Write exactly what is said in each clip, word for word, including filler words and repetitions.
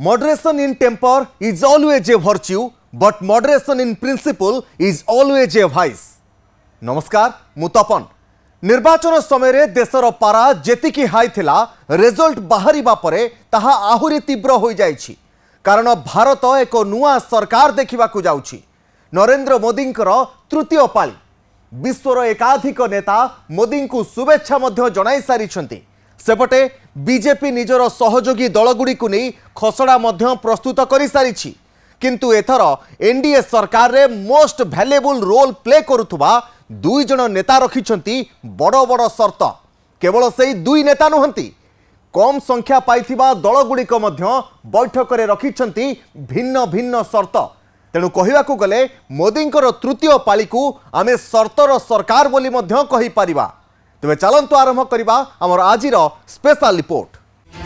Moderation in temper is always a virtue, but moderation in principle is always a vice. नमस्कार मु तपन निर्वाचन समय देशर पारा जेतिकी हाई थिला रिजल्ट बाहरिबा परे ताहा आहुरी तीव्र हो जाइछि कारण भारत एक नुआ सरकार देखिबाकू जाउछि। नरेंद्र मोदी तृतीय पाली विश्वर एकाधिक नेता मोदी को शुभेच्छा मध्य जणाई सारिछंती। सेपटे बीजेपी निजर सहयोगी दलगुड़ी को नहीं खसड़ा मध्य प्रस्तुत कर सारी किंतु एथर एनडीए सरकार रे मोस्ट वैल्यूएबल रोल प्ले करुथुबा दुई जन नेता रखिछंती बड़ बड़ शर्त। केवल सेही दुई नेता नुहंती कम संख्या पाइथिबा दलगुड़ी को मध्य बैठक रे रखिछंती भिन्न भिन्न शर्त। तेणु कहिबाकू गले मोदींकर तृतीय पाली को आमे शर्तर सरकार बोली मध्य कहि परिबा। तेबे चलंतु आरंभ करिबा हमर आजिर special report.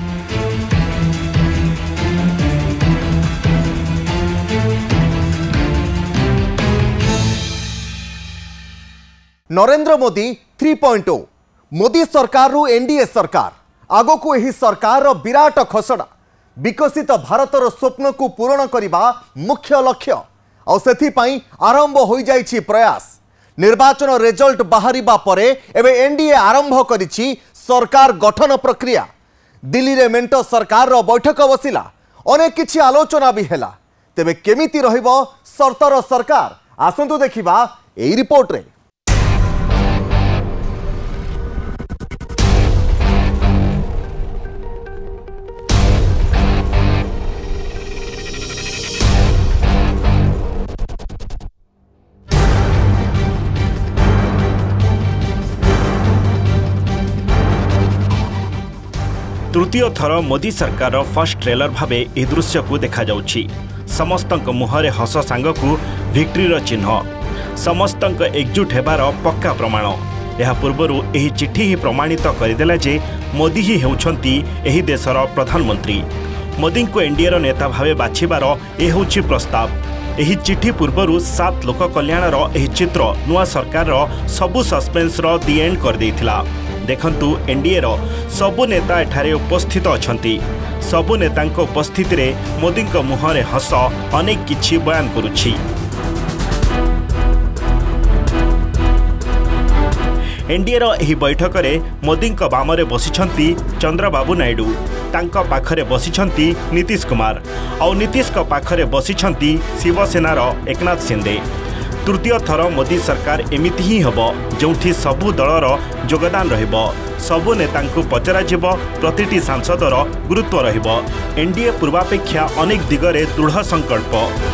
Narendra Modi three point O Modi सरकार रु एनडीए सरकार आगो को एही सरकार रो विराट खसड़ा विकसित भारतर स्वप्न को पूरण करिबा मुख्य लक्ष्य और सेथि पई आरंभ होई जाइछि प्रयास। निर्वाचन रिजल्ट बाहरिबा परे एबे एनडीए आरंभ करिछि सरकार गठन प्रक्रिया। दिल्ली रे मेंटो सरकार रो बैठक बसिला अनेक किछि आलोचना भी हैला। तेबे केमिति रहिबो शर्तर सरकार आसंतु देखिबा एई रिपोर्ट रे। तृतीय थर मोदी सरकार फर्स्ट ट्रेलर भावे ए दृश्य को देखा जाउछि। समस्तक मुहरे हस सांग को विक्ट्रीर चिन्ह समस्तक एकजुट हेबार पक्का प्रमाण। यह पूर्वर एही चिठी ही प्रमाणित करदेला जे मोदी ही हेउछंती एही देशर प्रधानमंत्री। मोदी को एनडीए नेता भावे बाछिबार ए होछि प्रस्ताव। एही चिठी पूर्वर सात लोक कल्याणर एही चित्र नुआ सरकार सबु सस्पेंस रो दी एंड कर देइथिला। देखंतु एनडीए रो सबु नेता एठारे उपस्थित अछंती। सबु नेतांक उपस्थिति रे मोदी को मुहरे हस अनेक किछि बयान करुछि। एनडीए रो एही बैठक रे मोदी को बामरे बसिछंती चंद्रबाबू नायडू, तांका पाखरे बसिछंती नीतीश कुमार और नीतीश को पाखरे बसिछंती शिवसेना रो एकनाथ शिंदे। तृतीय थर मोदी सरकार एमिति ही हबो जोंठी सबु दलर योगदान रहिबो, सबु नेतांकु पचरा जिवो, प्रतिटी सांसदर गुरुत्व रहिबो। एनडीए पूर्वापेक्षा अनेक दिगरे दृढ़ संकल्प।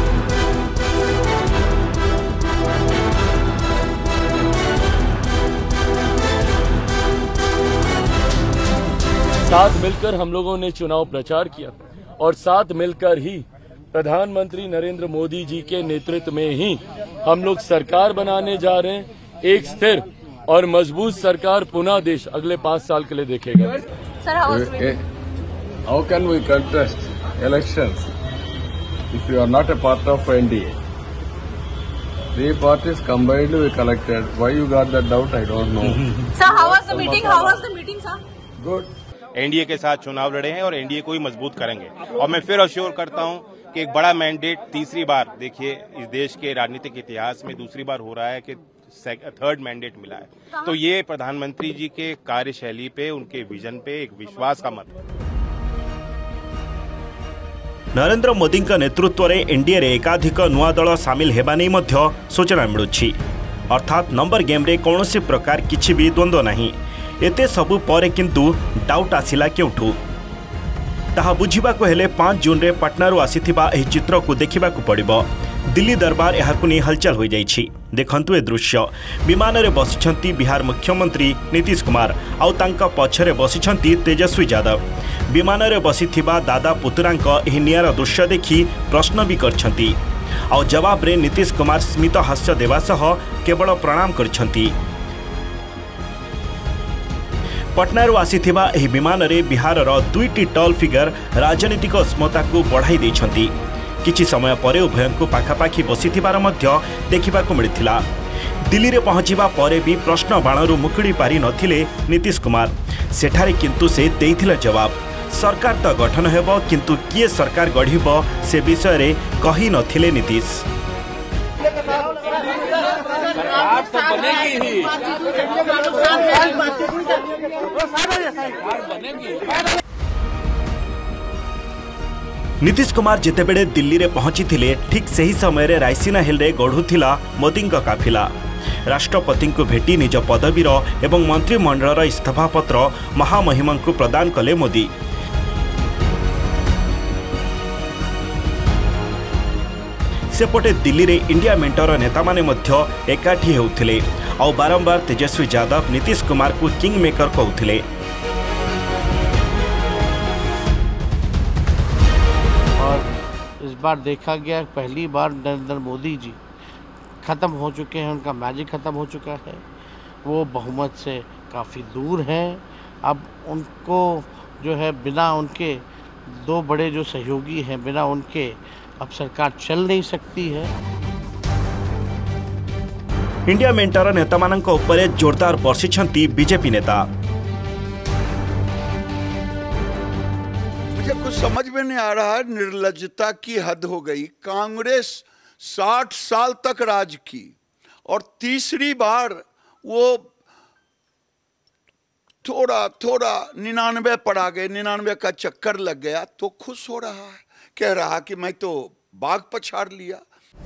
साथ मिलकर हम लोगों ने चुनाव प्रचार किया और साथ मिलकर ही प्रधानमंत्री नरेंद्र मोदी जी के नेतृत्व में ही हम लोग सरकार बनाने जा रहे हैं। एक स्थिर और मजबूत सरकार पुनः देश अगले पाँच साल के लिए देखेगा। How can we contest elections if you are not a part of N D A? Three parties combined we collected. Why you got that doubt? I don't know. Sir, how was the meeting? How was the meeting, sir? Good. NDA के साथ चुनाव लड़े हैं और NDA को ही मजबूत करेंगे। और मैं फिर अश्योर करता हूं कि एक बड़ा मैंडेट तीसरी बार, देखिए इस देश के राजनीतिक इतिहास में दूसरी बार हो रहा है कि थर्ड मैंडेट मिला है। तो ये प्रधानमंत्री जी के कार्यशैली पे, उनके विजन पे एक विश्वास का मत। नरेंद्र मोदी नेतृत्व में एनडीए रे एकाधिक नुआ दल सामिल हेबा नै मध्य सूचना मिलुछि। अर्थात नंबर गेम रे कौनसी प्रकार किछि भी द्वंद्व नहीं। एते सबु परे किंतु डाउट आसिला केउठु ताहा बुझिबाको हेले पाँच जून रे पटनारू आसीथिबा एही चित्र को देखिबाकू पड़िबो। दिल्ली दरबार एहाकू नै हलचल होई जाइछि। देखंतु ए दृश्य विमान रे बसिछंती बिहार मुख्यमंत्री नीतीश कुमार आउ तांका पछरे बसिछंती तेजस्वी यादव। विमान रे बसिथिबा दादा पुतरांक एही नियार दृश्य देखि प्रश्न भी करछंती आउ जवाब रे नीतीश कुमार स्मित हास्य देवा सह केवल प्रणाम करछंती। पटनारू आसीथिबा एही विमान रे बिहारर दुईटी टॉल फिगर राजनीतिक उष्मता को बढ़ाई देइछंती। किछि समय परे उभयंकु पाखापाखि बसिथिबार मध्य देखिबाकू मिलिथिला। दिल्ली रे पहुंचीबा परे भी प्रश्न बाणरू मुकुड़ी पारि नथिले नीतीश कुमार। सेठारे किंतु से देइथिले जवाब। सरकार तो गठन हेबो किंतु किए सरकार गढ़िबो से विषय रे कही नथिले नीतीश। नीतीश कुमार जितेबेले दिल्ली रे पहुंची थिले ठीक सही समय रे रायसीना हिल रे गढ़ुथिला मोदी का काफिला। राष्ट्रपति को भेटी निज पदवीर एवं मंत्रिमंडलर इस्तीफा पत्र महामहिमा को प्रदान कले मोदी। सेपटे दिल्ली रे इंडिया मेंटर नेता माने मध्य एकाठी होउथिले और बारंबार तेजस्वी यादव नीतीश कुमार को किंग मेकर कहउथिले। और इस बार देखा गया पहली बार नरेंद्र मोदी जी ख़त्म हो चुके हैं, उनका मैजिक ख़त्म हो चुका है, वो बहुमत से काफ़ी दूर हैं। अब उनको जो है बिना उनके दो बड़े जो सहयोगी हैं, बिना उनके अब सरकार चल नहीं सकती है। इंडिया मेंटर नेता मानक उपरे जोरदार बर्षिछंती बीजेपी नेता। मुझे कुछ समझ में नहीं आ रहा है, निर्लज्जता की हद हो गई। कांग्रेस साठ साल तक राज की और तीसरी बार वो थोड़ा थोड़ा निन्यानवे पर आ गए, निन्यानवे का चक्कर लग गया तो खुश हो रहा है, कह रहा कि मैं तो बाग पछाड़ लिया।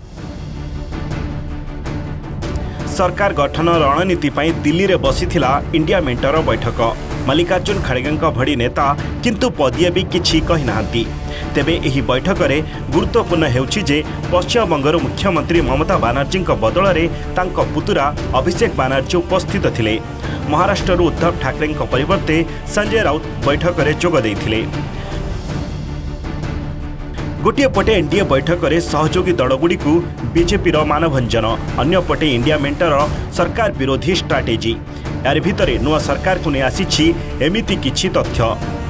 सरकार गठन रणनीति पई दिल्ली रे बसिथिला इंडिया मेंटर बैठक। मल्लिकार्जुन खड़गे भड़ी नेता किंतु पदिए भी किछि कहि नांती। तेबे एही बैठक रे गुरुत्वपूर्ण हेउछि जे पश्चिम बंगर मुख्यमंत्री ममता बानर्जी बदल रे तांको पुतुरा अभिषेक बानर्जी उपस्थित थिले। महाराष्ट्र उद्धव ठाकरे परिवर्ते संजय राउत बैठक रे जोग दैथिले। गोटे पटे एनडीए बैठक रे सहयोगी दलगुड़ी को बीजेपी मानभंजन, अन्य पटे इंडिया मेंटर सरकार विरोधी स्ट्राटेजी। यार भितर नुआ सरकार को नहीं आसी एमिति किछि तथ्य।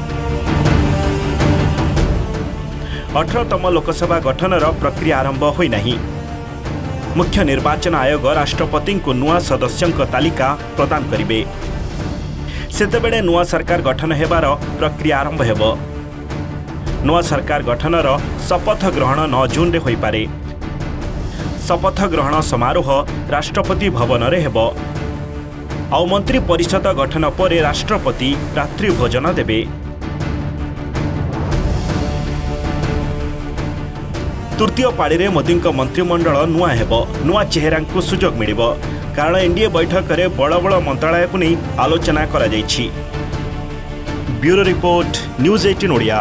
अठारहतम लोकसभा गठनर प्रक्रिया आरंभ होई नहीं। मुख्य निर्वाचन आयोग राष्ट्रपति को नुआ सदस्यों तालिका प्रदान करिवे। सेतेबेले नुआ सरकार गठन हेबार प्रक्रिया आरंभ हेबो। नुआ सरकार गठनर शपथ ग्रहण नौ जून रे होई पारे। शपथ ग्रहण समारोह राष्ट्रपति भवन रे हेबो। आउ मंत्री परिषद गठन पर राष्ट्रपति रात्रि भोजन देबे। तृतीय पाड़ी रे मोदी मंत्रिमंडल नुआ हेबो। नुआ चेहरा को सुजोग मिलिबो कारण एनडीए बैठक रे बड़ बड़ मंत्रालय को नहीं आलोचना करा जायछि। ब्यूरो रिपोर्ट न्यूज अठारह ओडिया।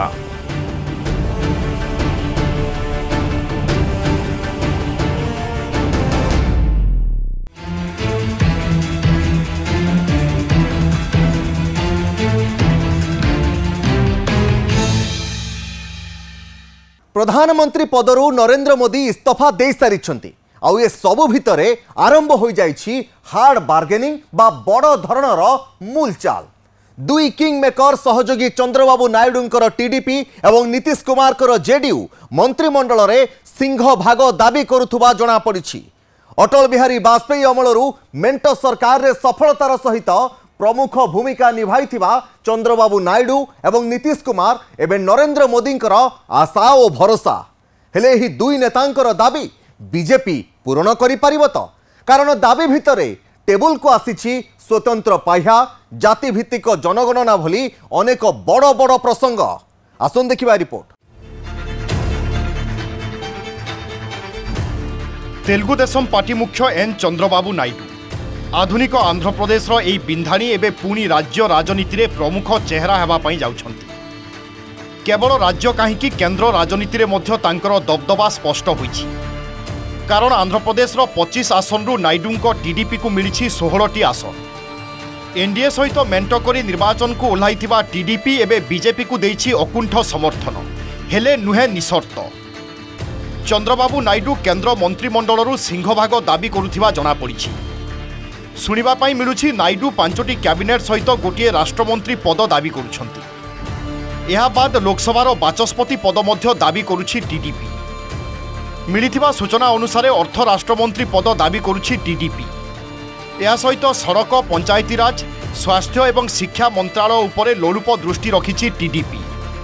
प्रधानमंत्री पदरु नरेंद्र मोदी इस्तफा दे सारी आउ ये सबु भितरे आरंभ हो जाइछि हार्ड बार्गेनिंग बा बड़ धरणर मूल चाल। दुई किंग मेकर सहयोगी चंद्रबाबू नायडूंकर टीडीपी एवं नीतीश कुमार जेडीयू मंत्रिमंडल रे सिंह भाग दाबी करुथुबा जणा पड़िछि। अटल बिहारी वाजपेयी अमलरू मेंट सरकार रे सफलतार सहित प्रमुख भूमिका निभाइथिबा चंद्रबाबू नायडू एवं नीतीश कुमार एवं नरेंद्र मोदींकर आशा और भरोसा हेले ही दुई नेतांकर दाबी बीजेपी पूरण करि परिबो तो? कारण दाबी भितरे टेबुल को आसीछि स्वतंत्र पाह्या जाति भित्तिक जनगणना भली अनेक बड़ बड़ प्रसंग। आसन देखिबा रिपोर्ट। तेलुगु देशम पार्टी मुख्य एन चंद्रबाबू नायडू आधुनिक आंध्र प्रदेश रो एई बिंधाणी एबे पुणी राज्य राजनीति रे प्रमुख चेहरा हेबा पई जाउछंती। केवल राज्य काहींकि केंद्र राजनीति रे मध्य तांकर दबदबा स्पष्ट होईछि। कारण आंध्र प्रदेश रो पच्चीस आसन रु नायडूंको टीडीपी को मिलिछि सोलह टी आसन। एनडीए सहित मेंट करी निर्वाचन को ओह्लाइथिबा टीडीपी एबे बीजेपी को देइछि अकुंठ समर्थन, हेले नुहे निशर्त। चंद्रबाबू नायडू केंद्र मंत्रिमंडल सिंहभाग दाबी करुथिबा जणा पड़िछि। शुणिबा पाई मिलुछि नायडू पांचटी कैबिनेट सहित गोटे राष्ट्रमंत्री पद दाबी करुछंती। एहा बाद लोकसभार बाचस्पति पद मध्य दाबी करुछि टीडीपी। मिलिथिबा सूचना अनुसार अर्थ राष्ट्रमंत्री पद दाबी करुछि टीडीपी। एहा सहित सड़क, पंचायतीराज, स्वास्थ्य एवं शिक्षा मंत्रालय उपरे लोलुप दृष्टि रखिछि टीडीपी।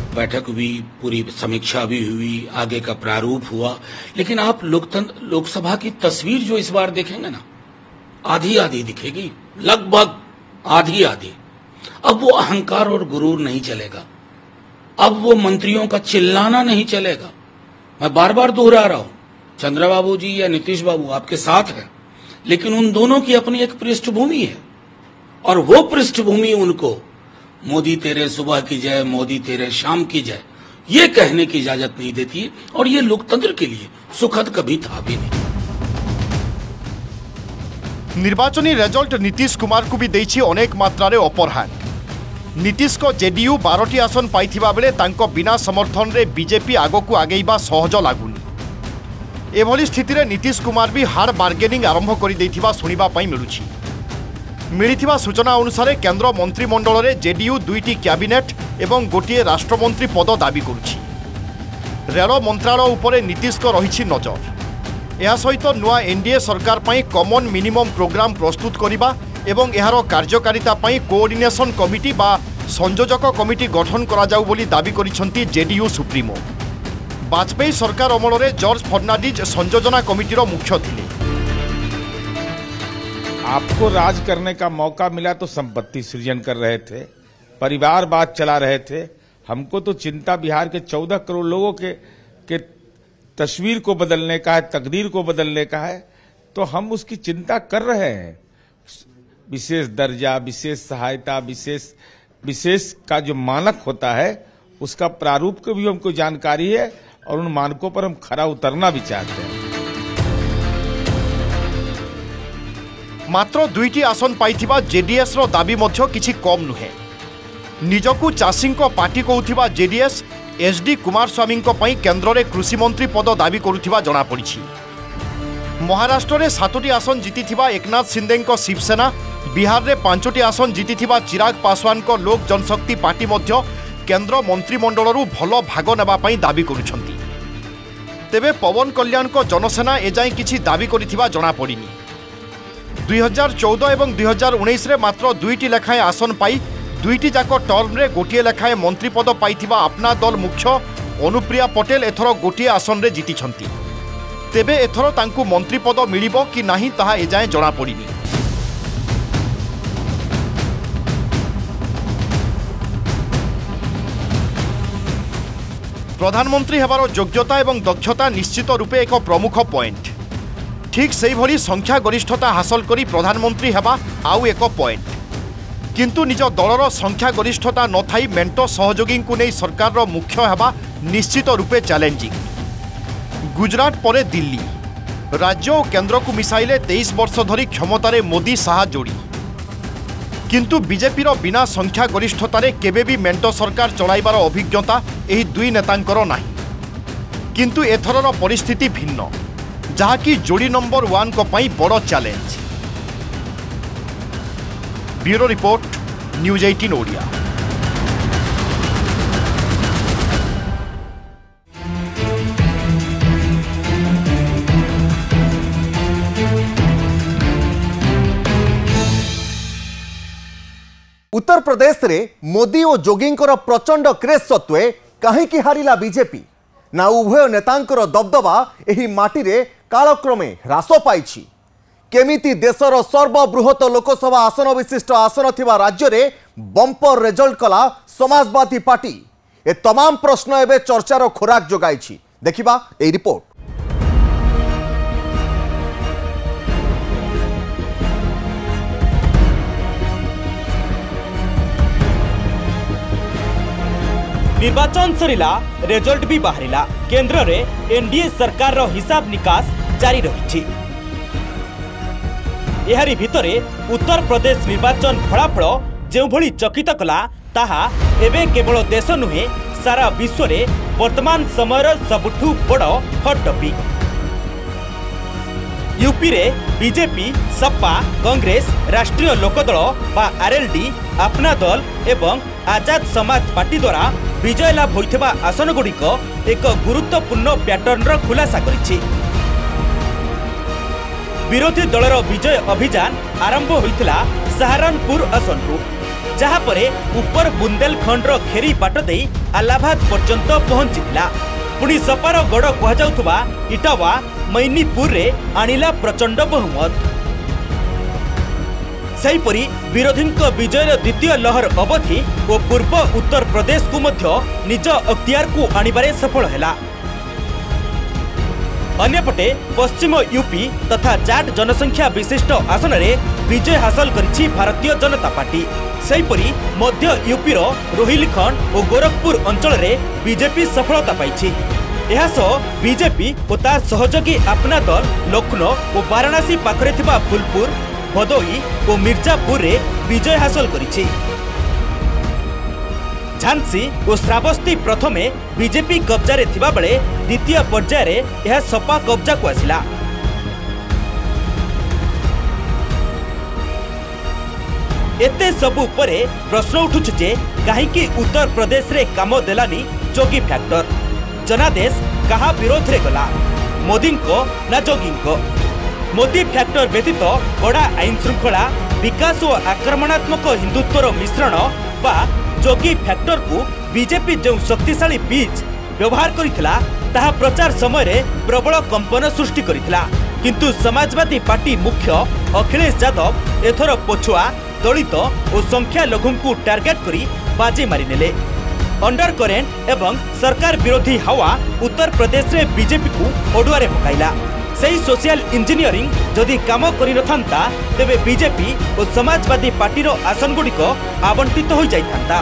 बैठक हुई, पूरी समीक्षा भी हुई, आगे का प्रारूप हुआ, लेकिन आप लोकतंत्र लोकसभा की तस्वीर जो इस बार देखेंगे ना, आधी आधी दिखेगी, लगभग आधी आधी। अब वो अहंकार और गुरूर नहीं चलेगा, अब वो मंत्रियों का चिल्लाना नहीं चलेगा। मैं बार बार दोहरा रहा हूं, चंद्रबाबू जी या नीतीश बाबू आपके साथ है, लेकिन उन दोनों की अपनी एक पृष्ठभूमि है, और वो पृष्ठभूमि उनको मोदी तेरे सुबह की जय, मोदी तेरे शाम की जय, ये कहने की इजाजत नहीं देती, और ये लोकतंत्र के लिए सुखद कभी था भी नहीं। निर्वाचनी रेजल्ट नीतीश कुमार को भी देछि अनेक मात्रा अपर हैंड। नीतीश को जेडीयू बारटी आसन पाइथिबा बेले तांको बिना समर्थन रे बीजेपी आगकू आगेइबा सहज लागुनी। एभली स्थिति रे नीतीश कुमार भी हार्ड बार्गेनिंग आरंभ कर देथिबा सुनिबा पई मिलुछि। मिलिथिबा सूचना अनुसार केंद्र मंत्रिमंडल रे जेडीयू दुईटी कैबिनेट एवं गोटिए राष्ट्रमंत्री पद दाबी करुछि। रेल मंत्रालय उपरे नीतीश को रहिछि नजर। यह सहित नुआ एनडीए सरकार पई कॉमन मिनिमम प्रोग्राम प्रस्तुत करिबा एवं एहार कार्यकारिता पई कोऑर्डिनेशन कमिटी बा संयोजक कमिटी गठन करा जाउ बोली दाबी करिसंती जेडीयू सुप्रीमो। वाजपेयी सरकार अमल रे जॉर्ज फर्नांडिज संयोजना कमिटीर मुख्य थिले। आपको राज करने का मौका मिला तो संपत्ति सृजन कर रहे थे, परिवारवाद चला रहे थे। हमको तो चिंता बिहार के चौदह करोड़ लोगों के के तस्वीर को बदलने का है, तकदीर को बदलने का है, तो हम उसकी चिंता कर रहे हैं। विशेष दर्जा, विशेष सहायता, विशेष विशेष का जो मानक होता है उसका प्रारूप की भी हमको जानकारी है, और उन मानकों पर हम खरा उतरना भी चाहते हैं। मात्र दुईटी आसन पाइथिबा जेडीएस रो दाबी मध्य किछि कम नुहे। निजकू चाषी पार्टी कहूथिबा जेडीएस एचडी कुमारस्वामी पई केंद्र रे कृषि मंत्री पद दाबी करुथिबा जणा पड़िछि। महाराष्ट्र रे सातोटी आसन जीतिथिबा एकनाथ शिंदे शिवसेना, बिहार रे पांचोटी आसन जीतिथिबा चिराग पासवान को लोक जनशक्ति पार्टी मध्य केंद्र मंत्रिमंडलरू भल भाग नेबा पई दाबी करुछंती। तेबे पवन कल्याण को जनसेना एजाई किछि दाबी करिथिबा जणा पड़िनी। दुई हजार चौदह और दुई हजार उन्नीस रे मात्र दुईटी लेखाएं आसन पाई दुईटी जाक टर्म रे गोटिए लेखाएं मंत्री पद पाइथिबा अपना दल मुख्य अनुप्रिया पटेल एथर गोटिए आसन रे जीतिछंती। तेबे एथर तांकू मंत्री पद मिलिबो कि नाही ताहा एजाए जणा पड़िनी। प्रधानमंत्री हेबार योग्यता एवं दक्षता निश्चित रूपे एक प्रमुख पॉइंट। ठीक से भली संख्या गरिष्ठता हासिल करी प्रधानमंत्री हेबा आउ एक पॉइंट। किंतु निज दलर संख्या गरिष्ठता न थाई मेंटो सहयोगी को नहीं सरकार रो मुख्य हेबा निश्चित रूपे चैलेंजिंग। गुजरात परे दिल्ली, राज्य और केंद्र को मिसाइले तेईस वर्ष धरी क्षमतार मोदी साहा जोड़ी। किंतु बीजेपी रो बिना संख्या गरिष्ठतार केबे भी मेंटो सरकार चलाइबार अभिज्ञता एही दुई नेतांकर नाही। किंतु एथरर परिस्थिति भिन्न, जहाँकि जोड़ी नंबर वन को पाई बड़ चैलेंज। ब्यूरो रिपोर्ट, न्यूज अठारह ओडिया। उत्तर प्रदेश रे मोदी और जोगींकर प्रचंड क्रेज सत्वे कहीं हारिला बीजेपी ना उभय नेतांकर दबदबा एही माटी रे कालक्रमे ह्रास पाइछि। केमिति देशर सर्वबृहत लोकसभा आसन विशिष्ट आसन थिबा राज्य रे बंपर रिजल्ट कला समाजवादी पार्टी, ए तमाम प्रश्न एबे चर्चार खोराक जोगाइछि। देखिबा ए रिपोर्ट। निर्वाचन सरिला, रिजल्ट भी बाहरिला। केंद्र रे एनडीए सरकार रो हिसाब निकास जारी रही। एहारी भितरे उत्तर प्रदेश निर्वाचन फलाफल जो भली चकित कला ताहा एबे केवल देश नुहे सारा विश्व रे वर्तमान समय सबुठु बड़ हॉट टॉपिक। यूपी रे बीजेपी, सपा, कांग्रेस, राष्ट्रीय लोकदल बा आरएलडी, अपना दल एवं आजाद समाज पार्टी द्वारा विजय लाभ होइथिबा आसन गुड़िक एक गुरुत्वपूर्ण पैटर्न खुलासा करिछि। विरोधी दलर विजय अभियान आरंभ होइथिला सहारनपुर आसनरु, जहाँपर उपर बुंदेलखंडर खेरी बाट दे आलाहाबाद पर्यंत पहुंचीला। पुणी सपार गड़ कहुवा इटावा मैनीपुर रे आनिला प्रचंड बहुमत। सेहीपरि विरोधी विजयर द्वितीय लहर अवधि और पूर्व उत्तर प्रदेश को मध्य निज अख्तियार को आनिबारे सफल हैला। अन्यपटे पश्चिम यूपी तथा जाट जनसंख्या विशिष्ट आसन में विजय हासिल करिछि भारतीय जनता पार्टी। सेहीपरि मध्य यूपी रो रोहिलखंड और गोरखपुर अंचल में बीजेपी सफलता पाइछि। एहासह बीजेपी और तार सहयोगी अपना दल लखनऊ और वाराणसी पाखरे थिबा फुलपुर, भदोई और मिर्जापुर रे विजय हासिल करिछि। झांसी और श्रावस्ती प्रथमे बीजेपी कब्जा रे थिबा बेले द्वितीय पर्याय रे यह सपा कब्जा को आसिला। एते सबु परे प्रश्न उठुछ जे काहेकि उत्तर प्रदेश रे काम देलानी जोगी फैक्टर। जनादेश कहा विरोध रे गला, मोदी को ना जोगी को। मोदी फैक्टर व्यतीत कड़ा आईन श्रृंखला, विकास और आक्रमणात्मक हिंदुत्वर मिश्रण बा जोगी फैक्टर को बीजेपी जो शक्तिशाली बीज व्यवहार करिथिला ताहा प्रचार समय रे प्रबल कंपन सृष्टि करिथिला। किंतु समाजवादी पार्टी मुख्य अखिलेश यादव एथर पछुआ दलित और संख्या लघु को टार्गेट करी बाजी मारी नेले। अंडर करेंट एवं सरकार विरोधी हवा उत्तर प्रदेश रे बीजेपी को ओडुआरे पकाइला। सही सोशल इंजीनियरिंग जदि काम करि नथांता तेबे बीजेपी और समाजवादी पार्टी रो आसन गुड़िक आवंटित हो जाइथांता।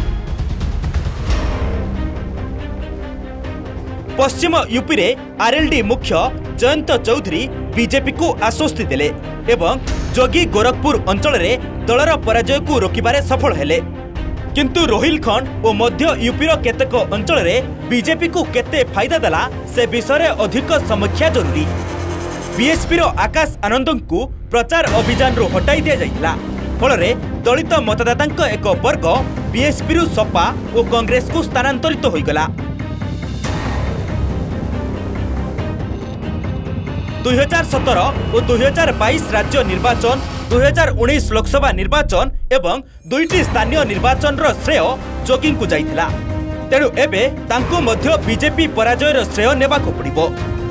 पश्चिम यूपी रे आरएलडी मुख्य जयंत चौधरी बीजेपी को आश्वस्ति देले एवं जोगी गोरखपुर अंचल रे दलर पराजय को रोकिबारे सफल हेले। किंतु रोहिलखंड और मध्य यूपी रो केतेक अंचल रे बीजेपी को केते फायदा देला से विषय रे अधिक समीक्षा जरूरी। बीएसपी रो आकाश आनंद को प्रचार अभियान रो हटाई दिया जाइला। फल रे दलित मतदातांक एक वर्ग बीएसपी रो सपा और कांग्रेस को स्थानांतरित होई गला। दुई हजार सतर और दुई हजार बाईस राज्य निर्वाचन, दुई हजार उन्नीस लोकसभा निर्वाचन एवं दुईटी स्थानीय निर्वाचन रो श्रेय जोगी को जाइथिला। तेणु एबे तांको मध्य बीजेपी पराजयर श्रेय नेबा को पड़िबो।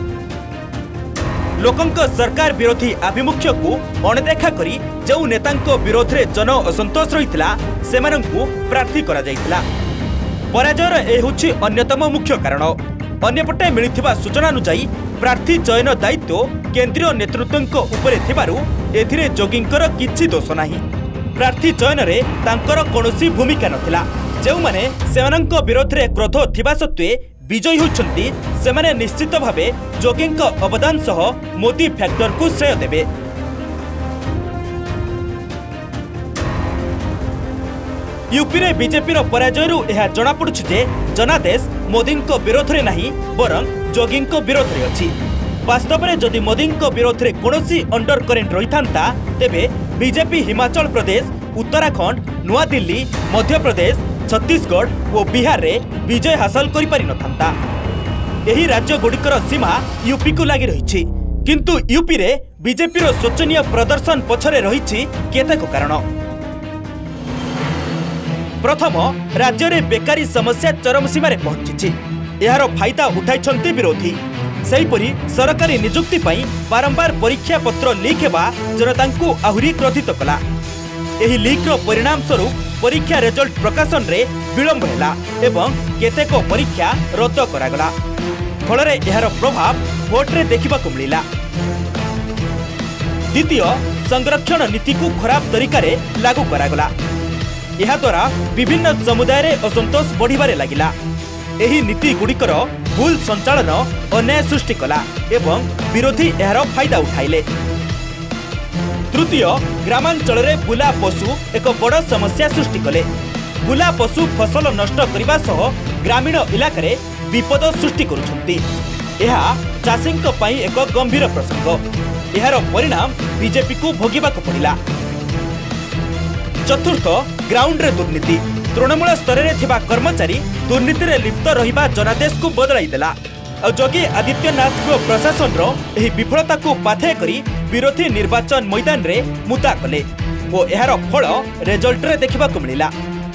लोकंक सरकार विरोधी आभिमुख्य को अणदेखा करी जो नेतांको विरोध रे जन असंतोष रहितला सेमानंकु प्रार्थी करा जाइथिला। पराजयर ए होछि अन्यतम मुख्य कारण। अन्यपटे मिलिथिबा सूचना अनुसार प्रार्थी चयन दायित्व केंद्रीय नेतृत्वଙ୍କ उपरे थिबारु एथिरे जोगींकर किछि दोष नाही। प्रार्थी चयन रे तांकर कोनोसी भूमिका नथिला। जेउ माने सेमानंक विरोध रे क्रोध थिबा सत्वे विजयी होछंती सेमाने निश्चित भावे जोगींक अवदान सह मोदी फैक्टर को श्रेय देबे। यूपी रे बीजेपी रो पराजयरु एहा जणा पडुछि जे जनादेश मोदी को विरोध रे नाही बरं जोगी को विरोध रे अछि। वास्तव में जदि मोदी को विरोध रे कोनोसी अंडर करेंट रहिथांता तेबे बीजेपी हिमाचल प्रदेश, उत्तराखंड, नुआ दिल्ली, मध्य प्रदेश, छत्तीसगढ़ और बिहार रे विजय हासिल करि पारि नथांता। एही राज्य गुड़िकर सीमा यूपी को लागि रहिछि। किंतु यूपी रे बीजेपी रो शोचनीय प्रदर्शन पछरे रहिछि केतेक कारण। प्रथम, राज्य रे बेकारी समस्या चरम सीमारे पहुंची। यार फायदा उठाइछंती विरोधी। सेहीपरि सरकारी नियुक्ति पई बारंबार परीक्षा पत्र लीक हेबा जनता को आहुरी क्रोधित कला। एही लीक रो परिणाम स्वरूप परीक्षा रिजल्ट प्रकाशन रे विलंब हैला एवं केतेक परीक्षा रद्द करागला। फल रे यार प्रभाव भोट रे देखिबा को मिलिला। द्वितीय, संरक्षण नीति को खराब तरीका रे लागू करागला। यह द्वारा विभिन्न समुदाय रे असंतोष बढ़िबारे लागिला। एही नीति गुड़िकर भूल संचालन अन्याय सृष्टि कला एवं विरोधी यार फायदा उठाइले। तृतीय, ग्रामांचल रे बुला पशु एक बड़ समस्या सृष्टि कले। बुला पशु फसल नष्ट करने सह ग्रामीण इलाके विपद सृष्टि करुछंती। यह चाषींक पई एक गंभीर प्रसंग। यार परिणाम बीजेपी को भोगिबाक पड़िला। चतुर्थ, ग्राउंड रे दुर्नीति। तृणमूल स्तर रे थिबा कर्मचारी दुर्नीति रे लिप्त रहिबा जनादेश को बदलाई देला। योगी आदित्यनाथ को प्रशासन रो एही विफलता को पाथे करी विरोधी निर्वाचन मैदान रे मुद्दा कले। और यार फल रिजल्ट रे देखा मिला।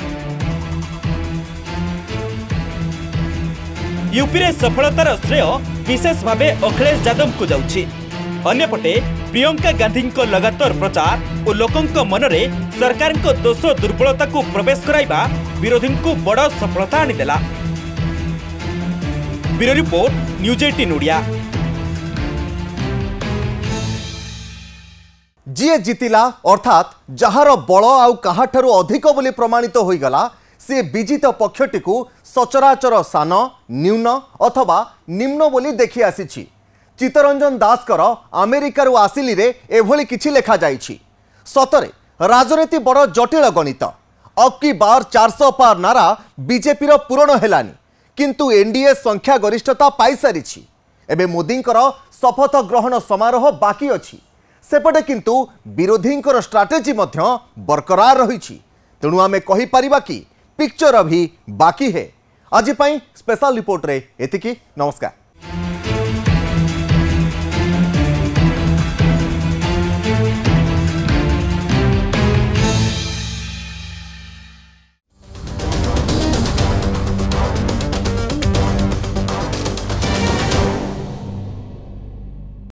यूपी रे सफलतार श्रेय विशेष भाव अखिलेश यादव को जाउछि। अन्यपटे प्रियंका गांधी को लगातार प्रचार और लोकों मनरे सरकार को दोष दुर्बलता को प्रवेश कराइबा विरोधी को बड़ सफलता आनीदेला। ब्यूरो रिपोर्ट न्यूज अठारह ओडिया। जी जितिला अर्थात जहार बल आउ काहाठारु अधिक बोली प्रमाणित हो गला से विजित पक्षटी को सचराचर सान न्यून अथवा निम्न बोली देखि आसीछि। चित्तरंजन दास कर अमेरिकार आसिली रे एभली किछि लेखा जाइछि। सतरे राजनीति बड़ जटिल गणित। अब की बार चार सौ पार नारा बीजेपी रो पूरण हेलानी किंतु एनडीए संख्या गरिष्ठता पाई सारिछि। एबे मोदींकर शपथ ग्रहण समारोह बाकी अछि। सेपटे किंतु विरोधींकर स्ट्राटेजी मध्य बरकरार रहिछि। तेणु आमे कहि परिबा कि पिक्चर अभी बाकी है। आज स्पेशल रिपोर्ट रे एतिकी। नमस्कार।